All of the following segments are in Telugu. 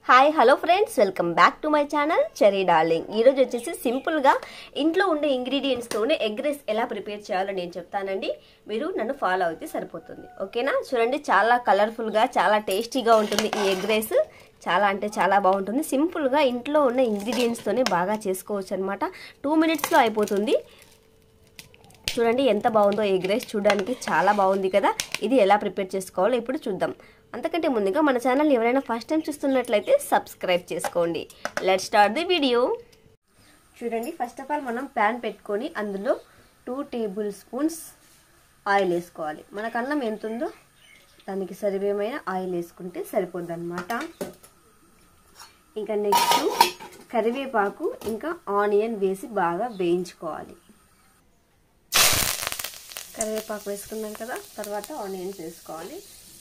Hi hello friends, welcome back to my channel cherry darling. ఈరోజు వచ్చేసి సింపుల్గా ఇంట్లో ఉండే ఇంగ్రీడియంట్స్తోనే ఎగ్ రైస్ ఎలా ప్రిపేర్ చేయాలో నేను చెప్తానండి. మీరు నన్ను ఫాలో అయితే సరిపోతుంది, ఓకేనా? చూడండి, చాలా కలర్ఫుల్గా చాలా టేస్టీగా ఉంటుంది ఈ ఎగ్ రైస్. చాలా అంటే చాలా బాగుంటుంది. సింపుల్గా ఇంట్లో ఉన్న ఇంగ్రీడియంట్స్తోనే బాగా చేసుకోవచ్చు అనమాట. 2 minutesలో అయిపోతుంది. చూడండి ఎంత బాగుందో ఎగ్ రైస్, చూడడానికి చాలా బాగుంది కదా. ఇది ఎలా ప్రిపేర్ చేసుకోవాలో ఇప్పుడు చూద్దాం. అంతకంటే ముందుగా మన ఛానల్ ఎవరైనా ఫస్ట్ టైం చూస్తున్నట్లయితే సబ్స్క్రైబ్ చేసుకోండి. Let's start the video. చూడండి, ఫస్ట్ ఆఫ్ ఆల్ మనం ప్యాన్ పెట్టుకొని అందులో 2 tablespoons ఆయిల్ వేసుకోవాలి. మనకు అన్నం ఎంత ఉందో దానికి సరిపోయమైన ఆయిల్ వేసుకుంటే సరిపోద్ది అనమాట. ఇంకా నెక్స్ట్ కరివేపాకు ఇంకా ఆనియన్ వేసి బాగా వేయించుకోవాలి. కరివేపాకు వేసుకున్నాం కదా, తర్వాత ఆనియన్స్ వేసుకోవాలి.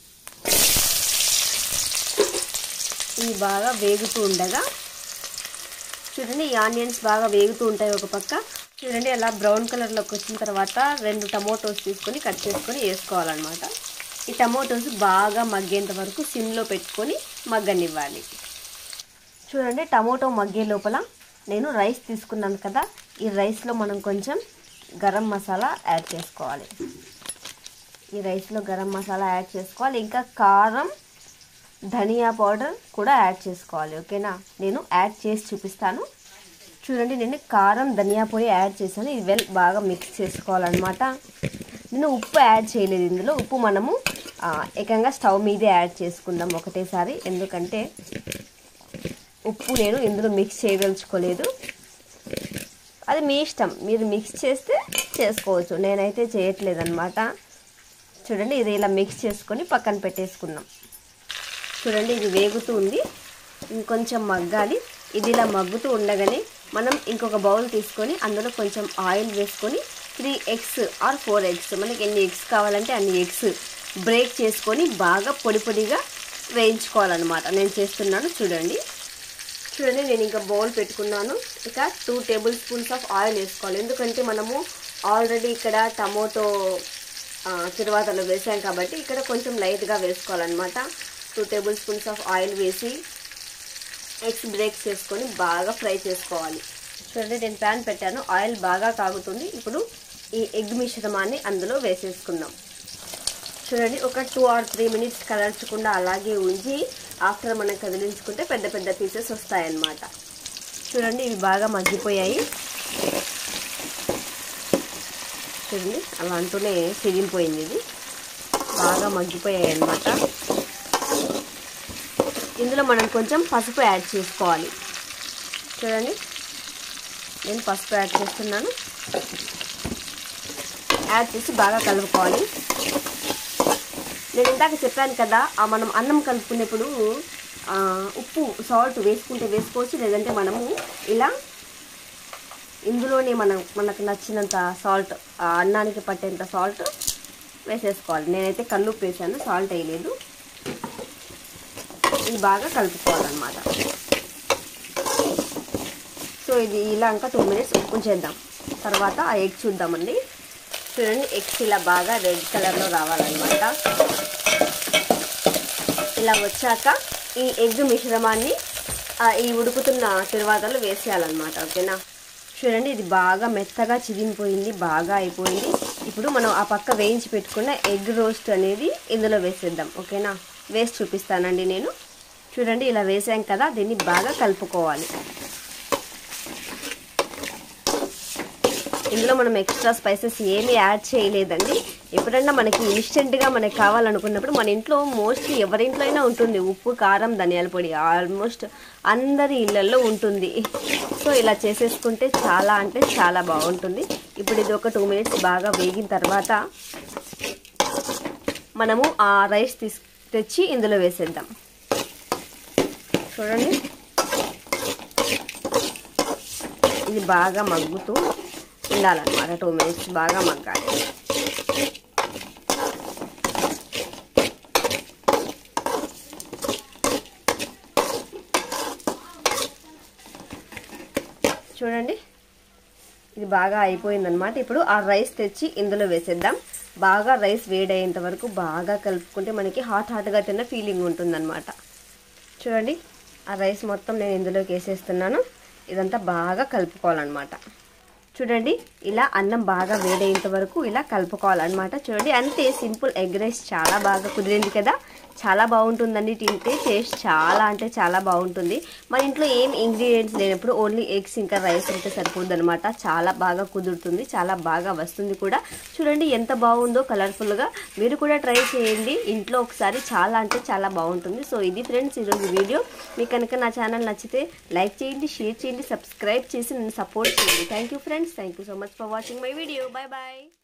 ఇవి బాగా వేగుతూ ఉండగా చూడండి, ఈ ఆనియన్స్ బాగా వేగుతూ ఉంటాయి ఒక పక్క. చూడండి, అలా బ్రౌన్ కలర్లోకి వచ్చిన తర్వాత 2 టమోటోస్ తీసుకొని కట్ చేసుకొని వేసుకోవాలన్నమాట. ఈ టమోటోస్ బాగా మగ్గేంత వరకు సిమ్లో పెట్టుకొని మగ్గనివ్వాలి. చూడండి, టమోటో మగ్గే లోపల నేను రైస్ తీసుకున్నాను కదా, ఈ రైస్లో మనం కొంచెం గరం మసాలా యాడ్ చేసుకోవాలి. ఈ రైస్లో గరం మసాలా యాడ్ చేసుకోవాలి. ఇంకా కారం, ధనియా పౌడర్ కూడా యాడ్ చేసుకోవాలి, ఓకేనా? నేను యాడ్ చేసి చూపిస్తాను. చూడండి, నేను కారం, ధనియా పొడి యాడ్ చేశాను. ఇది బాగా మిక్స్ చేసుకోవాలన్నమాట. నేను ఉప్పు యాడ్ చేయలేదు ఇందులో. ఉప్పు మనము ఏకంగా స్టవ్ మీదే యాడ్ చేసుకుందాం ఒకటేసారి, ఎందుకంటే ఉప్పు నేను ఇందులో మిక్స్ చేయదలుచుకోలేదు. అది మీ ఇష్టం, మీరు మిక్స్ చేస్తే చేసుకోవచ్చు, నేనైతే చేయట్లేదు అనమాట. చూడండి, ఇది ఇలా మిక్స్ చేసుకొని పక్కన పెట్టేసుకుందాం. చూడండి, ఇది వేగుతూ ఉంది, ఇంకొంచెం మగ్గాలి. ఇది ఇలా మగ్గుతూ ఉండగానే మనం ఇంకొక బౌల్ తీసుకొని అందులో కొంచెం ఆయిల్ వేసుకొని 3 eggs or 4 eggs, మనకి ఎన్ని ఎగ్స్ కావాలంటే అన్ని ఎగ్స్ బ్రేక్ చేసుకొని బాగా పొడి పొడిగా వేయించుకోవాలన్నమాట. నేను చేస్తున్నాను చూడండి. చూడండి, నేను ఇంకా బౌల్ పెట్టుకున్నాను. ఇక 2 tablespoons ఆఫ్ ఆయిల్ వేసుకోవాలి, ఎందుకంటే మనము ఆల్రెడీ ఇక్కడ టమోటో తిరువాతలో వేసాం కాబట్టి ఇక్కడ కొంచెం లైట్గా వేసుకోవాలన్నమాట. 2 tablespoons ఆఫ్ ఆయిల్ వేసి ఎగ్స్ బ్రేక్ చేసుకొని బాగా ఫ్రై చేసుకోవాలి. చూడండి, నేను ప్యాన్ పెట్టాను, ఆయిల్ బాగా కాగుతుంది. ఇప్పుడు ఈ ఎగ్ మిశ్రమాన్ని అందులో వేసేసుకుందాం. చూడండి, ఒక 2 or 3 minutes కదల్చకుండా అలాగే ఉంచి ఆఫ్టర్ మనం కదిలించుకుంటే పెద్ద పెద్ద పీసెస్ వస్తాయన్నమాట. చూడండి, ఇవి బాగా మగ్గిపోయాయి. చూడండి, అలా అంటూనే చిరిగిపోయింది. ఇది బాగా మగ్గిపోయాయి అన్నమాట. ఇందులో మనం కొంచెం పసుపు యాడ్ చేసుకోవాలి. చూడండి, నేను పసుపు యాడ్ చేస్తున్నాను. యాడ్ చేసి బాగా కలుపుకోవాలి. నేను ఇందాక చెప్పాను కదా, మనం అన్నం కలుపుకునేప్పుడు ఉప్పు, సాల్ట్ వేసుకుంటే వేసుకోవచ్చు, లేదంటే మనము ఇలా ఇందులోనే మనకు నచ్చినంత సాల్ట్, అన్నానికి పట్టేంత సాల్ట్ వేసేసుకోవాలి. నేనైతే కల్లుప్పు వేసాను, సాల్ట్ వేయలేదు. ఇది బాగా కలుపుకోవాలన్నమాట. సో ఇది ఇలా ఇంకా 2 minutes ఉంచేద్దాం. తర్వాత ఆ ఎగ్ చూద్దామండి. చూడండి, ఎగ్స్ ఇలా బాగా రెడ్ కలర్లో రావాలన్నమాట. ఇలా వచ్చాక ఈ ఎగ్ మిశ్రమాన్ని ఈ ఉడుకుతున్న తిరువాతలో వేసేయాలన్నమాట, ఓకేనా? చూడండి, ఇది బాగా మెత్తగా చిరిగిపోయింది, బాగా అయిపోయింది. ఇప్పుడు మనం ఆ పక్క వేయించి పెట్టుకున్న ఎగ్ రోస్ట్ అనేది ఇందులో వేసేద్దాం, ఓకేనా? వేసి చూపిస్తానండి నేను. చూడండి, ఇలా వేసాం కదా, దీన్ని బాగా కలుపుకోవాలి. ఇందులో మనం ఎక్స్ట్రా స్పైసెస్ ఏమీ యాడ్ చేయలేదండి. ఎప్పుడన్నా మనకి ఇన్స్టెంట్గా మనకి కావాలనుకున్నప్పుడు మన ఇంట్లో మోస్ట్లీ ఎవరింట్లో అయినా ఉంటుంది ఉప్పు, కారం, ధనియాల పొడి, ఆల్మోస్ట్ అందరి ఇళ్ళల్లో ఉంటుంది. సో ఇలా చేసేసుకుంటే చాలా అంటే చాలా బాగుంటుంది. ఇప్పుడు ఇది ఒక 2 minutes బాగా వేగిన తర్వాత మనము ఆ రైస్ తెచ్చి ఇందులో వేసేద్దాం. చూడండి, ఇది బాగా మగ్గుతూ ఉండాలన్నమాట. 2 minutes బాగా మగ్గాలి. చూడండి, ఇది బాగా అయిపోయిందనమాట. ఇప్పుడు ఆ రైస్ తెచ్చి ఇందులో వేసేద్దాం. బాగా రైస్ వేడయ్యేంత వరకు బాగా కలుపుకుంటే మనకి హాట్గా తిన్న ఫీలింగ్ ఉంటుందన్నమాట. చూడండి, ఆ రైస్ మొత్తం నేను ఇందులోకి వేసేస్తున్నాను. ఇదంతా బాగా కలుపుకోవాలన్నమాట. చూడండి ఇలా అన్నం బాగా వేడేంత వరకు ఇలా కలుపుకోవాలన్నమాట. చూడండి అంతే, సింపుల్ ఎగ్ రైస్ చాలా బాగా కుదిరింది కదా. చాలా బాగుంటుందండి, తింటే టేస్ట్ చాలా అంటే చాలా బాగుంటుంది. మన ఇంట్లో ఏం ఇంగ్రీడియంట్స్ లేనప్పుడు ఓన్లీ ఎగ్స్ ఇంకా రైస్ ఉంటే సరిపోద్ది అనమాట. చాలా బాగా కుదురుతుంది, చాలా బాగా వస్తుంది కూడా. చూడండి ఎంత బాగుందో కలర్ఫుల్గా. మీరు కూడా ట్రై చేయండి ఇంట్లో ఒకసారి, చాలా అంటే చాలా బాగుంటుంది. సో ఇది ఫ్రెండ్స్ ఈరోజు వీడియో. మీకు కనుక నా ఛానల్ నచ్చితే లైక్ చేయండి, షేర్ చేయండి, సబ్స్క్రైబ్ చేసి నన్ను సపోర్ట్ చేయండి. Thank you friends, thank you so much for watching my video. Bye bye.